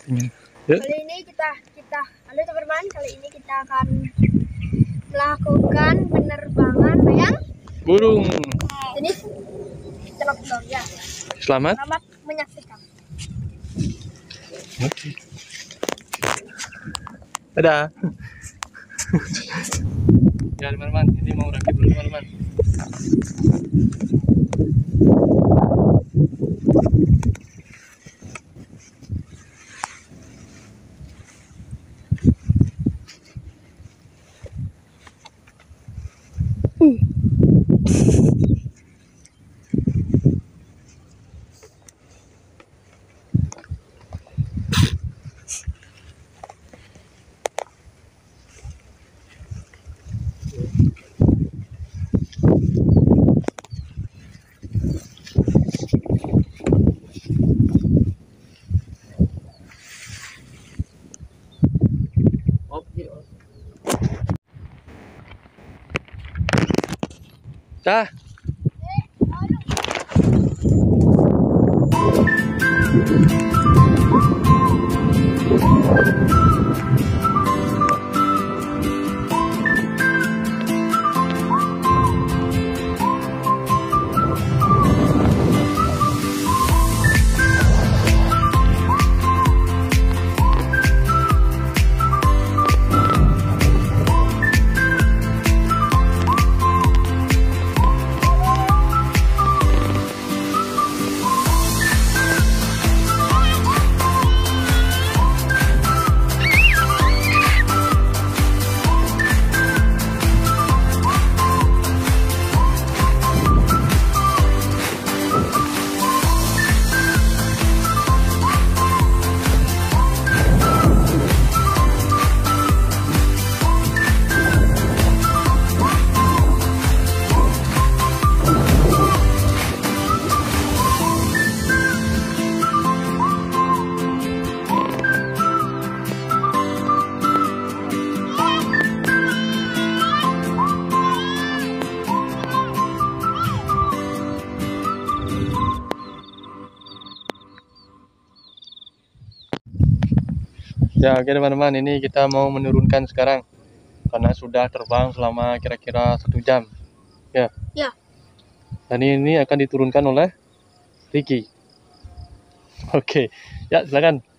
Ya. Kali ini halo teman-teman, kali ini kita akan melakukan penerbangan bayang burung. Jadi celok dong ya. Selamat menyaksikan. Oke. Dadah. Ya teman-teman, ini mau rakit dulu teman-teman. Dah. Ya, oke teman-teman, ini kita mau menurunkan sekarang karena sudah terbang selama kira-kira 1 jam. Ya. Ya. Dan ini akan diturunkan oleh Ricky. Oke, ya silakan.